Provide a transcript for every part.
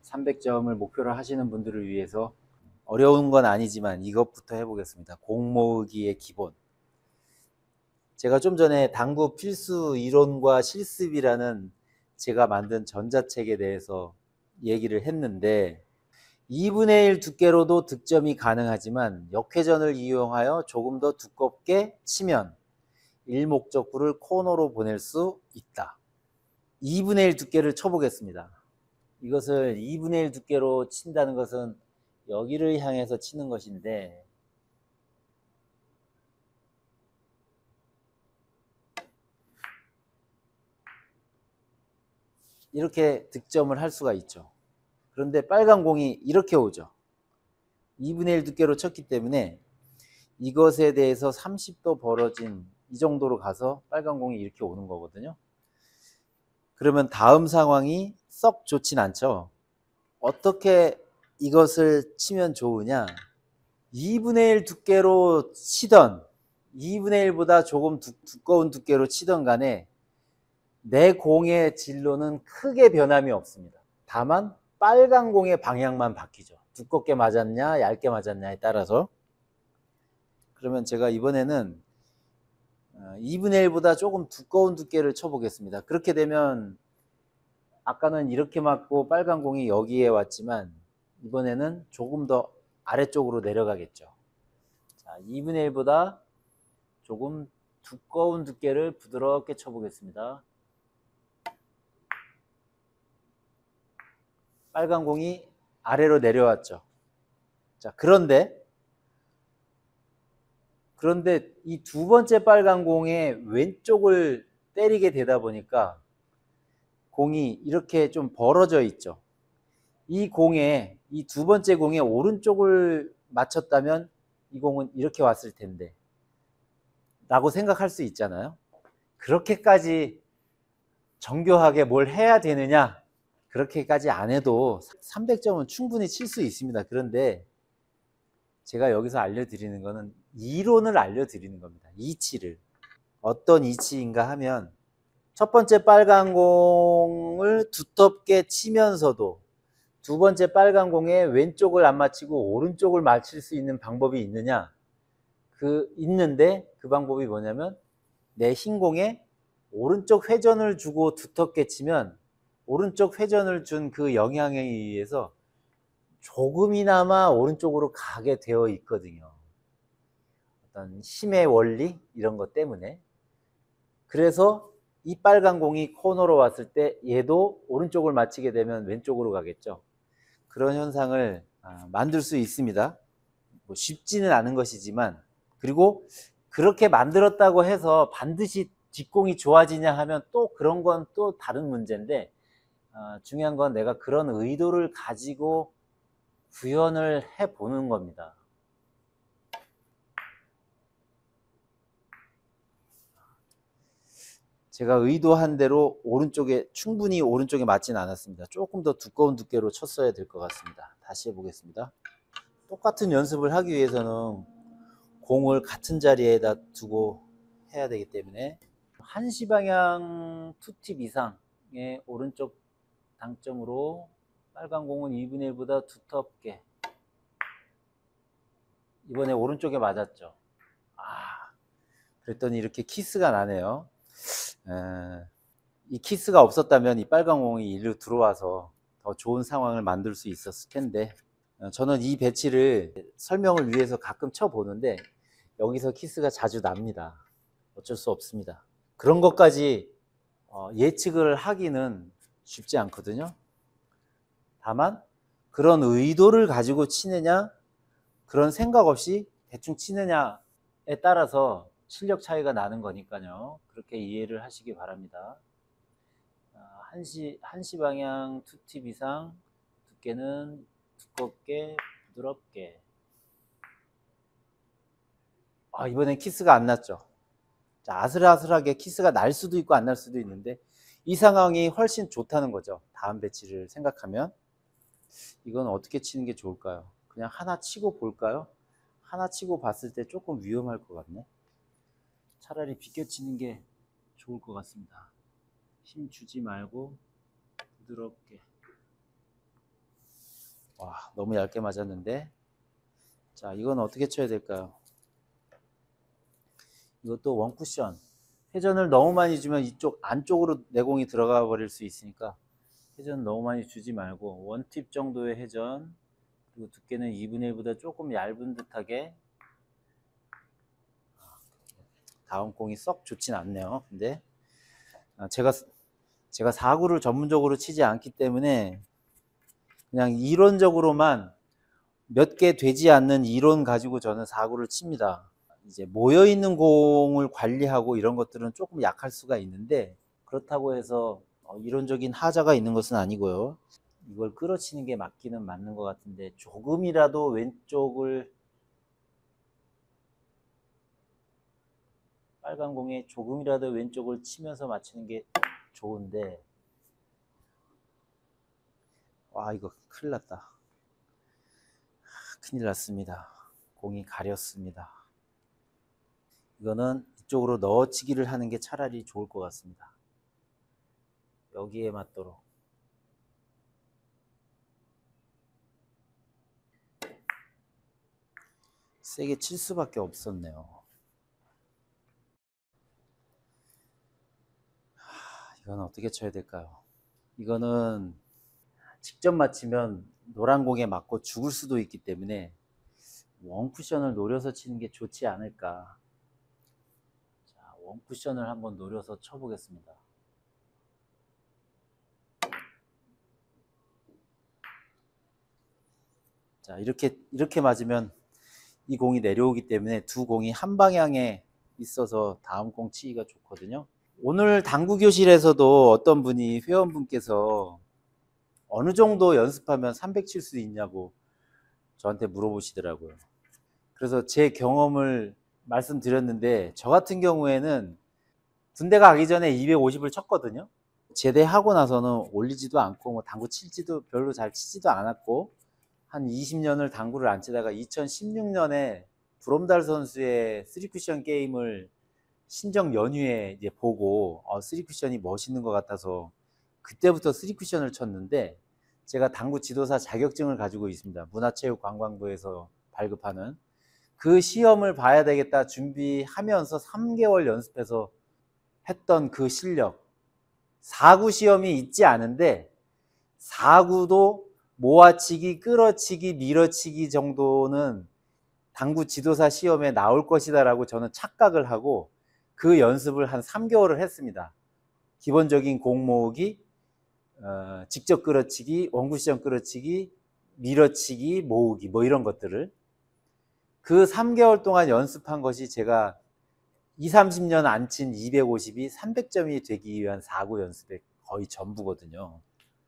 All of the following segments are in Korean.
300점을 목표로 하시는 분들을 위해서 어려운 건 아니지만 이것부터 해보겠습니다. 공 모으기의 기본. 제가 좀 전에 당구 필수 이론과 실습이라는 제가 만든 전자책에 대해서 얘기를 했는데 2분의 1 두께로도 득점이 가능하지만 역회전을 이용하여 조금 더 두껍게 치면 일목적구를 코너로 보낼 수 있다. 2분의 1 두께를 쳐보겠습니다. 이것을 2분의 1 두께로 친다는 것은 여기를 향해서 치는 것인데 이렇게 득점을 할 수가 있죠. 그런데 빨간 공이 이렇게 오죠. 2분의 1 두께로 쳤기 때문에 이것에 대해서 30도 벌어진 이 정도로 가서 빨간 공이 이렇게 오는 거거든요. 그러면 다음 상황이 썩 좋진 않죠. 어떻게 이것을 치면 좋으냐? 2분의 1 두께로 치던 2분의 1보다 조금 두꺼운 두께로 치던 간에 내 공의 진로는 크게 변함이 없습니다. 다만 빨간 공의 방향만 바뀌죠. 두껍게 맞았냐 얇게 맞았냐에 따라서. 그러면 제가 이번에는 2분의 1보다 조금 두꺼운 두께를 쳐보겠습니다. 그렇게 되면 아까는 이렇게 맞고 빨간 공이 여기에 왔지만 이번에는 조금 더 아래쪽으로 내려가겠죠. 자, 2분의 1보다 조금 두꺼운 두께를 부드럽게 쳐보겠습니다. 빨간 공이 아래로 내려왔죠. 자, 그런데 이 두 번째 빨간 공의 왼쪽을 때리게 되다 보니까 공이 이렇게 좀 벌어져 있죠. 이 두 번째 공의 오른쪽을 맞췄다면 이 공은 이렇게 왔을 텐데 라고 생각할 수 있잖아요. 그렇게까지 정교하게 뭘 해야 되느냐? 그렇게까지 안 해도 300점은 충분히 칠 수 있습니다. 그런데 제가 여기서 알려드리는 거는 이론을 알려드리는 겁니다. 이치를. 어떤 이치인가 하면 첫 번째 빨간 공을 두텁게 치면서도 두 번째 빨간 공에 왼쪽을 안 맞히고 오른쪽을 맞힐 수 있는 방법이 있느냐? 있는데 그 방법이 뭐냐면 내 흰 공에 오른쪽 회전을 주고 두텁게 치면 오른쪽 회전을 준 그 영향에 의해서 조금이나마 오른쪽으로 가게 되어 있거든요. 어떤 힘의 원리 이런 것 때문에. 그래서 이 빨간 공이 코너로 왔을 때 얘도 오른쪽을 맞히게 되면 왼쪽으로 가겠죠. 그런 현상을 만들 수 있습니다. 뭐 쉽지는 않은 것이지만, 그리고 그렇게 만들었다고 해서 반드시 뒷공이 좋아지냐 하면 또 그런 건 또 다른 문제인데, 중요한 건 내가 그런 의도를 가지고 구현을 해보는 겁니다. 제가 의도한 대로 충분히 오른쪽에 맞지는 않았습니다. 조금 더 두꺼운 두께로 쳤어야 될 것 같습니다. 다시 해보겠습니다. 똑같은 연습을 하기 위해서는 공을 같은 자리에다 두고 해야 되기 때문에 1시 방향 투팁 이상의 오른쪽 당점으로 빨간 공은 2분의 1보다 두텁게. 이번에 오른쪽에 맞았죠. 그랬더니 이렇게 키스가 나네요. 이 키스가 없었다면 이 빨간 공이 일로 들어와서 더 좋은 상황을 만들 수 있었을 텐데, 저는 이 배치를 설명을 위해서 가끔 쳐보는데 여기서 키스가 자주 납니다. 어쩔 수 없습니다. 그런 것까지 예측을 하기는 쉽지 않거든요. 다만 그런 의도를 가지고 치느냐 그런 생각 없이 대충 치느냐에 따라서 실력 차이가 나는 거니까요. 그렇게 이해를 하시기 바랍니다. 1시 방향 투팁 이상 두께는 두껍게 부드럽게. 이번엔 키스가 안 났죠. 자, 아슬아슬하게 키스가 날 수도 있고 안 날 수도 있는데 이 상황이 훨씬 좋다는 거죠. 다음 배치를 생각하면. 이건 어떻게 치는 게 좋을까요? 그냥 하나 치고 볼까요? 하나 치고 봤을 때 조금 위험할 것 같네. 차라리 비껴치는 게 좋을 것 같습니다. 힘 주지 말고 부드럽게. 와, 너무 얇게 맞았는데. 자, 이건 어떻게 쳐야 될까요? 이것도 원쿠션. 회전을 너무 많이 주면 이쪽 안쪽으로 내공이 들어가 버릴 수 있으니까 회전 너무 많이 주지 말고 원팁 정도의 회전, 그리고 두께는 2분의 1보다 조금 얇은 듯하게. 다음 공이 썩 좋진 않네요. 근데 제가 4구를 전문적으로 치지 않기 때문에 그냥 이론적으로만 몇 개 되지 않는 이론 가지고 저는 4구를 칩니다. 이제 모여있는 공을 관리하고 이런 것들은 조금 약할 수가 있는데, 그렇다고 해서 이론적인 하자가 있는 것은 아니고요. 이걸 끌어치는 게 맞기는 맞는 것 같은데, 조금이라도 왼쪽을, 빨간 공에 조금이라도 왼쪽을 치면서 맞추는 게 좋은데, 와, 이거 큰일 났다. 큰일 났습니다. 공이 가렸습니다. 이거는 이쪽으로 넣어치기를 하는 게 차라리 좋을 것 같습니다. 여기에 맞도록. 세게 칠 수밖에 없었네요. 이건 어떻게 쳐야 될까요? 이거는 직접 맞히면 노란 공에 맞고 죽을 수도 있기 때문에 원쿠션을 노려서 치는 게 좋지 않을까. 자, 원쿠션을 한번 노려서 쳐보겠습니다. 자, 이렇게 맞으면 이 공이 내려오기 때문에 두 공이 한 방향에 있어서 다음 공 치기가 좋거든요. 오늘 당구 교실에서도 어떤 분이 회원분께서 어느 정도 연습하면 300 칠 수 있냐고 저한테 물어보시더라고요. 그래서 제 경험을 말씀드렸는데, 저 같은 경우에는 군대 가기 전에 250을 쳤거든요. 제대하고 나서는 올리지도 않고 뭐 당구 칠지도 별로 잘 치지도 않았고, 한 20년을 당구를 안 치다가 2016년에 브롬달 선수의 3쿠션 게임을 신정 연휴에 이제 보고 3쿠션이 멋있는 것 같아서 그때부터 3쿠션을 쳤는데, 제가 당구 지도사 자격증을 가지고 있습니다. 문화체육관광부에서 발급하는. 그 시험을 봐야 되겠다 준비하면서 3개월 연습해서 했던 그 실력. 4구 시험이 있지 않은데 4구도 모아치기, 끌어치기, 밀어치기 정도는 당구 지도사 시험에 나올 것이다 라고 저는 착각을 하고 그 연습을 한 3개월을 했습니다. 기본적인 공 모으기, 직접 끌어치기, 원쿠션 끌어치기, 밀어치기, 모으기 뭐 이런 것들을 그 3개월 동안 연습한 것이 제가 20, 30년 안 친 250이 300점이 되기 위한 4구 연습의 거의 전부거든요.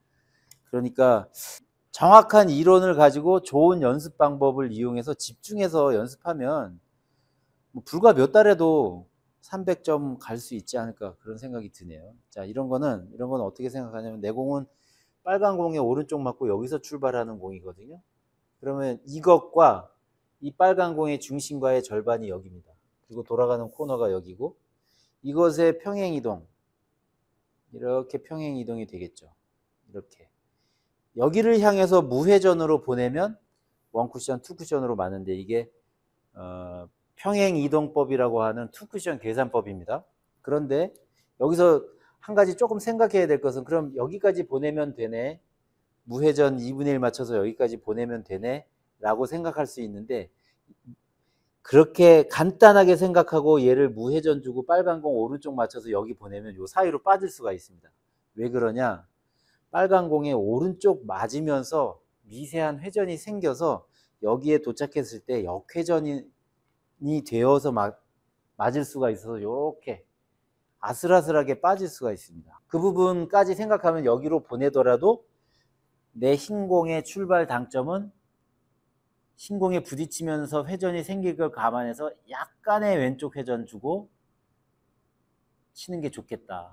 그러니까 정확한 이론을 가지고 좋은 연습 방법을 이용해서 집중해서 연습하면 뭐 불과 몇 달에도 300점 갈 수 있지 않을까, 그런 생각이 드네요. 자, 이런 건 어떻게 생각하냐면, 내 공은 빨간 공에 오른쪽 맞고 여기서 출발하는 공이거든요. 그러면 이것과 이 빨간 공의 중심과의 절반이 여기입니다. 그리고 돌아가는 코너가 여기고, 이것의 평행이동, 이렇게 평행이동이 되겠죠. 이렇게 여기를 향해서 무회전으로 보내면 원쿠션, 투쿠션으로 맞는데, 이게 평행이동법이라고 하는 투쿠션 계산법입니다. 그런데 여기서 한 가지 조금 생각해야 될 것은, 그럼 여기까지 보내면 되네, 무회전 2분의 1 맞춰서 여기까지 보내면 되네 라고 생각할 수 있는데, 그렇게 간단하게 생각하고 얘를 무회전 주고 빨간 공 오른쪽 맞춰서 여기 보내면 요 사이로 빠질 수가 있습니다. 왜 그러냐? 빨간 공에 오른쪽 맞으면서 미세한 회전이 생겨서 여기에 도착했을 때 역회전이 되어서 맞을 수가 있어서 이렇게 아슬아슬하게 빠질 수가 있습니다. 그 부분까지 생각하면 여기로 보내더라도 내 흰공의 출발 당점은 흰공에 부딪히면서 회전이 생길 걸 감안해서 약간의 왼쪽 회전 주고 치는 게 좋겠다.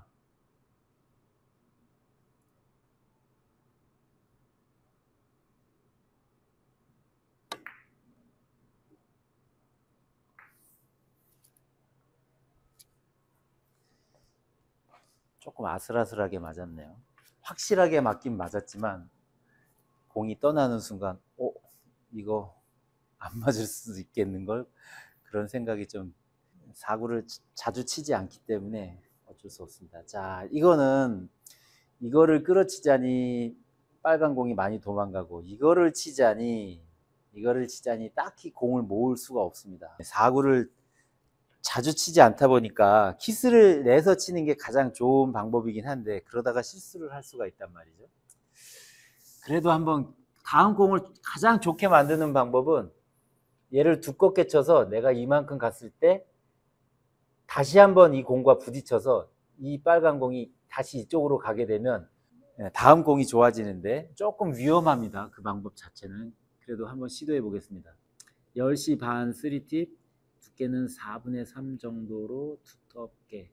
조금 아슬아슬하게 맞았네요. 확실하게 맞긴 맞았지만 공이 떠나는 순간 이거 안 맞을 수도 있겠는걸, 그런 생각이 좀, 사구를 자주 치지 않기 때문에 어쩔 수 없습니다. 자, 이거를 끌어치자니 빨간 공이 많이 도망가고, 이거를 치자니 딱히 공을 모을 수가 없습니다. 사구를 자주 치지 않다 보니까 키스를 내서 치는 게 가장 좋은 방법이긴 한데, 그러다가 실수를 할 수가 있단 말이죠. 그래도 한번 다음 공을 가장 좋게 만드는 방법은, 얘를 두껍게 쳐서 내가 이만큼 갔을 때 다시 한번 이 공과 부딪혀서 이 빨간 공이 다시 이쪽으로 가게 되면 다음 공이 좋아지는데, 조금 위험합니다, 그 방법 자체는. 그래도 한번 시도해 보겠습니다. 10시 반 3팁, 두께는 4분의 3 정도로 두텁게.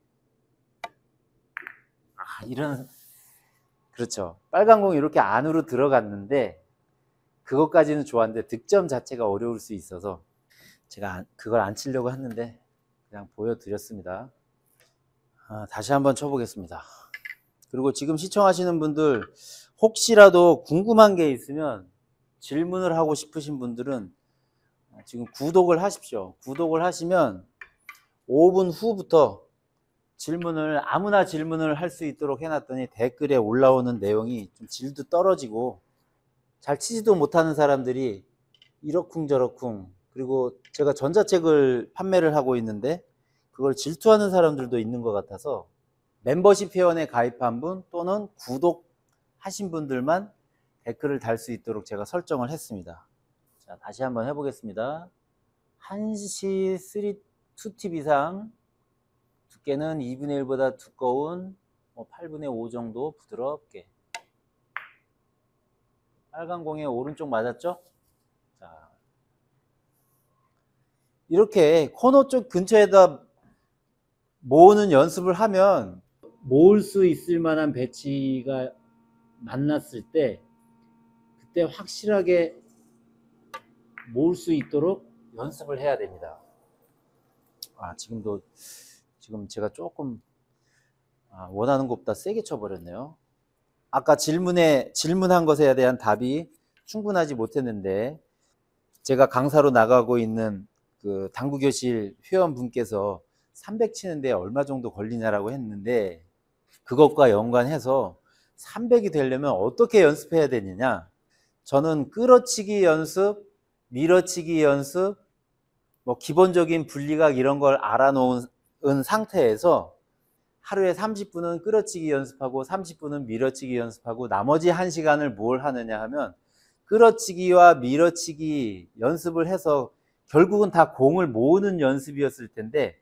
그렇죠. 빨간 공이 이렇게 안으로 들어갔는데, 그것까지는 좋았는데 득점 자체가 어려울 수 있어서 제가 그걸 안 치려고 했는데 그냥 보여드렸습니다. 다시 한번 쳐보겠습니다. 그리고 지금 시청하시는 분들, 혹시라도 궁금한 게 있으면, 질문을 하고 싶으신 분들은 지금 구독을 하십시오. 구독을 하시면 5분 후부터 아무나 질문을 할 수 있도록 해놨더니, 댓글에 올라오는 내용이 좀 질도 떨어지고 잘 치지도 못하는 사람들이 이러쿵저러쿵, 그리고 제가 전자책을 판매를 하고 있는데 그걸 질투하는 사람들도 있는 것 같아서, 멤버십 회원에 가입한 분 또는 구독하신 분들만 댓글을 달 수 있도록 제가 설정을 했습니다. 자, 다시 한번 해보겠습니다. 1시 2팁 이상, 두께는 2분의 1보다 두꺼운 8분의 5 정도 부드럽게. 빨간 공에 오른쪽 맞았죠? 자, 이렇게 코너 쪽 근처에다 모으는 연습을 하면, 모을 수 있을 만한 배치가 만났을 때 그때 확실하게 모을 수 있도록 연습을 해야 됩니다. 지금 제가 조금 원하는 것보다 세게 쳐버렸네요. 아까 질문한 것에 대한 답이 충분하지 못했는데, 제가 강사로 나가고 있는 그 당구교실 회원분께서 300 치는데 얼마 정도 걸리냐라고 했는데, 그것과 연관해서 300이 되려면 어떻게 연습해야 되느냐, 저는 끌어치기 연습, 밀어치기 연습, 기본적인 분리각 이런 걸 알아놓은 상태에서 하루에 30분은 끌어치기 연습하고 30분은 밀어치기 연습하고, 나머지 1시간을 뭘 하느냐 하면, 끌어치기와 밀어치기 연습을 해서 결국은 다 공을 모으는 연습이었을 텐데,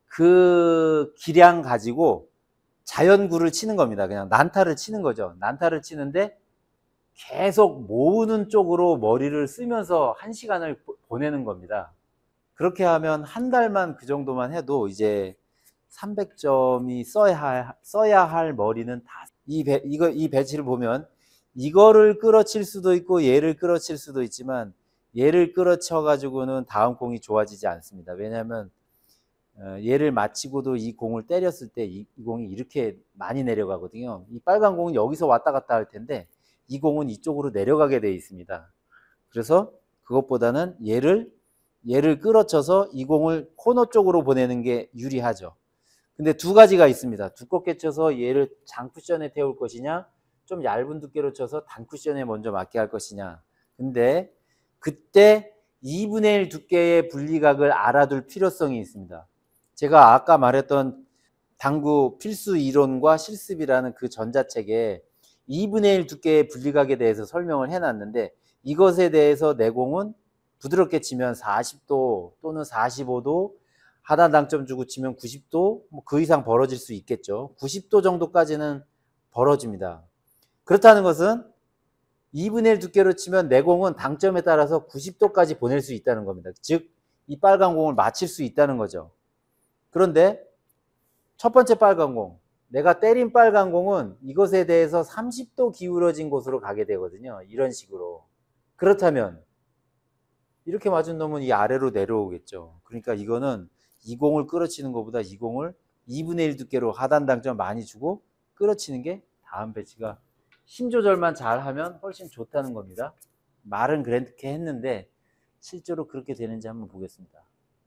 그 기량 가지고 자연구를 치는 겁니다. 그냥 난타를 치는 거죠. 난타를 치는데 계속 모으는 쪽으로 머리를 쓰면서 1시간을 보내는 겁니다. 그렇게 하면 한 달만 그 정도만 해도 이제 300점이 써야 할 머리는 다, 이 배치를 보면 이거를 끌어칠 수도 있고 얘를 끌어칠 수도 있지만, 얘를 끌어쳐 가지고는 다음 공이 좋아지지 않습니다. 왜냐하면 얘를 마치고도 이 공을 때렸을 때 이 공이 이렇게 많이 내려가거든요. 이 빨간 공은 여기서 왔다 갔다 할 텐데 이 공은 이쪽으로 내려가게 되어 있습니다. 그래서 그것보다는 얘를 끌어쳐서 이 공을 코너 쪽으로 보내는 게 유리하죠. 근데 두 가지가 있습니다. 두껍게 쳐서 얘를 장쿠션에 태울 것이냐, 좀 얇은 두께로 쳐서 단쿠션에 먼저 맞게 할 것이냐. 근데 그때 2분의 1 두께의 분리각을 알아둘 필요성이 있습니다. 제가 아까 말했던 당구 필수 이론과 실습이라는 그 전자책에 2분의 1 두께의 분리각에 대해서 설명을 해놨는데, 이것에 대해서 내 공은 부드럽게 치면 40도 또는 45도, 하단 당점 주고 치면 90도, 그 이상 벌어질 수 있겠죠. 90도 정도까지는 벌어집니다. 그렇다는 것은 2분의 1 두께로 치면 내 공은 당점에 따라서 90도까지 보낼 수 있다는 겁니다. 즉, 이 빨간 공을 맞힐 수 있다는 거죠. 그런데 첫 번째 빨간 공, 내가 때린 빨간 공은 이것에 대해서 30도 기울어진 곳으로 가게 되거든요. 이런 식으로. 그렇다면 이렇게 맞은 놈은 이 아래로 내려오겠죠. 그러니까 이거는 이 공을 끌어치는 것보다 이 공을 2분의 1 두께로 하단 당점 많이 주고 끌어치는 게 다음 배치가 힘 조절만 잘 하면 훨씬 좋다는 겁니다. 말은 그렇게 했는데 실제로 그렇게 되는지 한번 보겠습니다.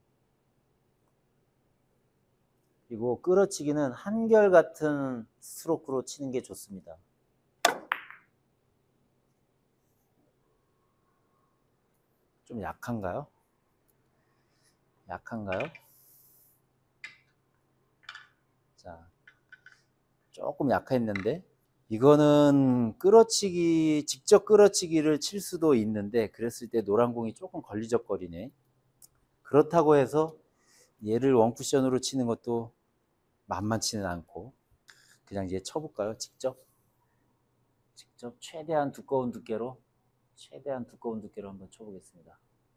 그리고 끌어치기는 한결같은 스트로크로 치는 게 좋습니다. 좀 약한가요? 약한가요? 자, 조금 약했는데 이거는 끌어치기, 직접 끌어치기를 칠 수도 있는데 그랬을 때 노란 공이 조금 걸리적거리네. 그렇다고 해서 얘를 원쿠션으로 치는 것도 만만치는 않고 그냥 이제 쳐볼까요? 직접 최대한 두꺼운 두께로 한번 쳐보겠습니다.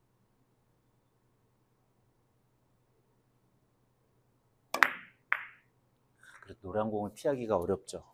그래도 노란 공을 피하기가 어렵죠.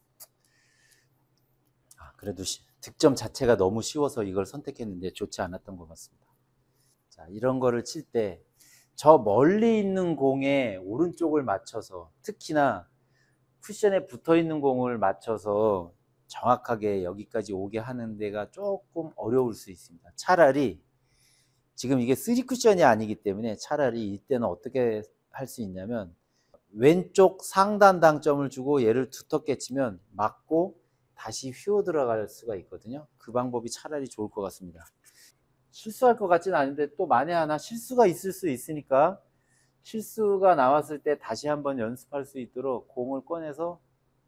그래도 득점 자체가 너무 쉬워서 이걸 선택했는데 좋지 않았던 것 같습니다. 자, 이런 거를 칠 때 저 멀리 있는 공에 오른쪽을 맞춰서, 특히나 쿠션에 붙어 있는 공을 맞춰서 정확하게 여기까지 오게 하는 데가 조금 어려울 수 있습니다. 차라리 지금 이게 3쿠션이 아니기 때문에 차라리 이때는 어떻게 할 수 있냐면 왼쪽 상단 당점을 주고 얘를 두텁게 치면 맞고 다시 휘어 들어갈 수가 있거든요. 그 방법이 차라리 좋을 것 같습니다. 실수할 것 같지는 않은데 또 만에 하나 실수가 있을 수 있으니까 실수가 나왔을 때 다시 한번 연습할 수 있도록 공을 꺼내서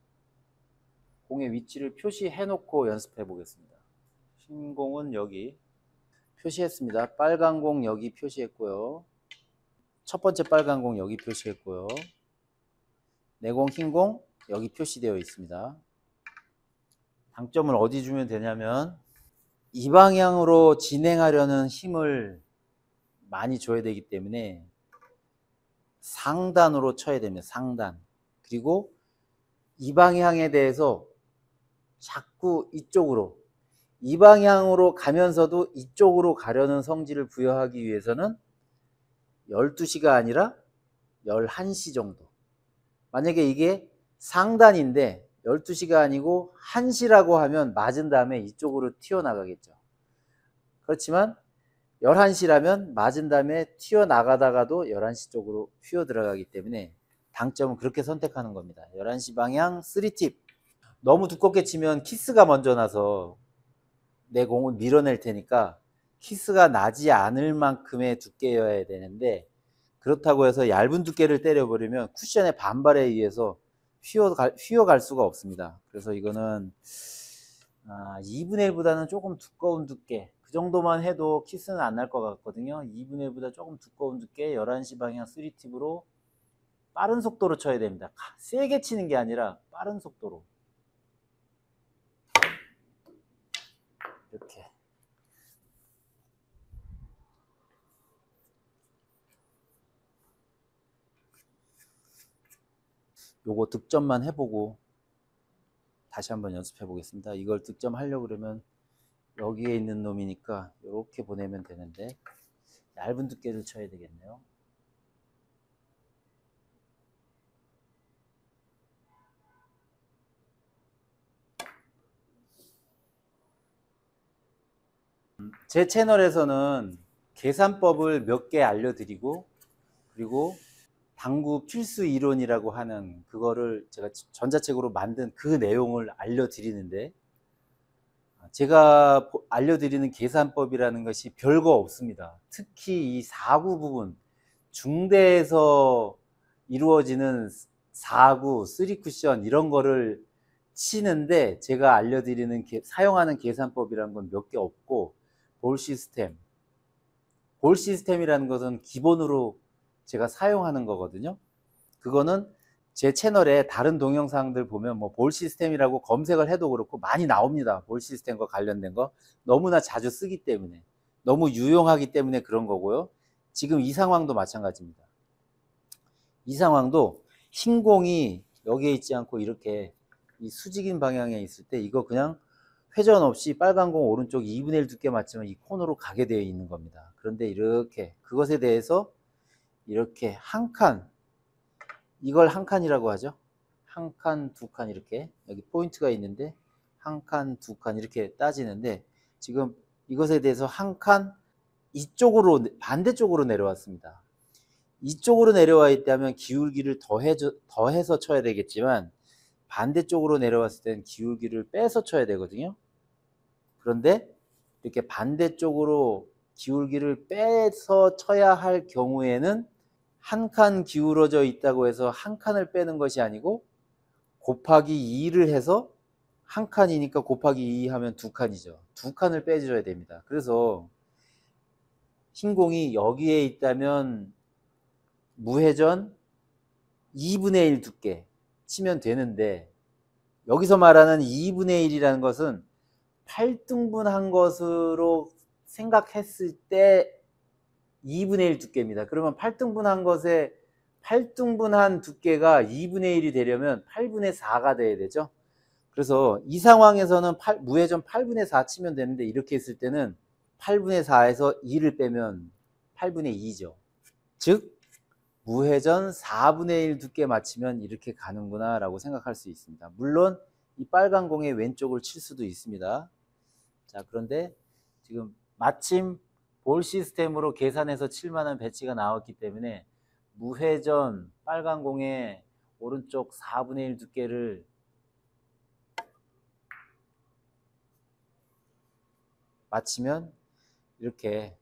공의 위치를 표시해 놓고 연습해 보겠습니다. 흰 공은 여기 표시했습니다. 빨간 공 여기 표시했고요. 첫 번째 빨간 공 여기 표시했고요. 내 공 흰 공 여기 표시되어 있습니다. 당점을 어디 주면 되냐면 이 방향으로 진행하려는 힘을 많이 줘야 되기 때문에 상단으로 쳐야 됩니다. 상단. 그리고 이 방향에 대해서 자꾸 이쪽으로, 이 방향으로 가면서도 이쪽으로 가려는 성질을 부여하기 위해서는 12시가 아니라 11시 정도. 만약에 이게 상단인데 12시가 아니고 1시라고 하면 맞은 다음에 이쪽으로 튀어나가겠죠. 그렇지만 11시라면 맞은 다음에 튀어나가다가도 11시 쪽으로 휘어 들어가기 때문에 당점은 그렇게 선택하는 겁니다. 11시 방향 3팁. 너무 두껍게 치면 키스가 먼저 나서 내 공을 밀어낼 테니까 키스가 나지 않을 만큼의 두께여야 되는데 그렇다고 해서 얇은 두께를 때려버리면 쿠션의 반발에 의해서 휘어갈 수가 없습니다. 그래서 이거는 2분의 1보다는 조금 두꺼운 두께, 그 정도만 해도 키스는 안 날 것 같거든요. 2분의 1보다 조금 두꺼운 두께 11시 방향 3팁으로 빠른 속도로 쳐야 됩니다. 세게 치는 게 아니라 빠른 속도로. 이렇게. 요거 득점만 해보고 다시 한번 연습해 보겠습니다. 이걸 득점하려고 그러면 여기에 있는 놈이니까 이렇게 보내면 되는데 얇은 두께를 쳐야 되겠네요. 제 채널에서는 계산법을 몇 개 알려드리고 그리고 당구 필수 이론이라고 하는 그거를 제가 전자책으로 만든 그 내용을 알려드리는데 제가 알려드리는 계산법이라는 것이 별거 없습니다. 특히 이 4구 부분, 중대에서 이루어지는 4구, 3쿠션 이런 거를 치는데 제가 알려드리는 사용하는 계산법이라는 건 몇 개 없고 볼 시스템이라는 것은 기본으로 제가 사용하는 거거든요. 그거는 제 채널에 다른 동영상들 보면 뭐 볼 시스템이라고 검색을 해도 그렇고 많이 나옵니다. 볼 시스템과 관련된 거 너무나 자주 쓰기 때문에, 너무 유용하기 때문에 그런 거고요. 지금 이 상황도 마찬가지입니다. 이 상황도 흰 공이 여기에 있지 않고 이렇게 이 수직인 방향에 있을 때 이거 그냥 회전 없이 빨간 공 오른쪽 2분의 1 두께 맞추면 이 코너로 가게 되어 있는 겁니다. 그런데 이렇게 그것에 대해서 이렇게 한 칸, 이걸 한 칸이라고 하죠. 한 칸, 두 칸 이렇게 여기 포인트가 있는데 한 칸, 두 칸 이렇게 따지는데 지금 이것에 대해서 한 칸 이쪽으로 반대쪽으로 내려왔습니다. 이쪽으로 내려와 있다면 기울기를 더해서 쳐야 되겠지만 반대쪽으로 내려왔을 때는 기울기를 빼서 쳐야 되거든요. 그런데 이렇게 반대쪽으로 기울기를 빼서 쳐야 할 경우에는 한 칸 기울어져 있다고 해서 한 칸을 빼는 것이 아니고 곱하기 2를 해서 한 칸이니까 곱하기 2 하면 두 칸이죠. 두 칸을 빼줘야 됩니다. 그래서 흰 공이 여기에 있다면 무회전 2분의 1 두께 치면 되는데 여기서 말하는 2분의 1이라는 것은 8등분한 것으로 생각했을 때 2분의 1 두께입니다. 그러면 8등분한 것에 8등분한 두께가 2분의 1이 되려면 8분의 4가 돼야 되죠. 그래서 이 상황에서는 무회전 8분의 4 치면 되는데 이렇게 했을 때는 8분의 4에서 2를 빼면 8분의 2죠. 즉 무회전 4분의 1 두께 맞추면 이렇게 가는구나 라고 생각할 수 있습니다. 물론 이 빨간 공의 왼쪽을 칠 수도 있습니다. 자, 그런데 지금 마침 볼 시스템으로 계산해서 칠 만한 배치가 나왔기 때문에 무회전 빨간 공의 오른쪽 4분의 1 두께를 맞추면 이렇게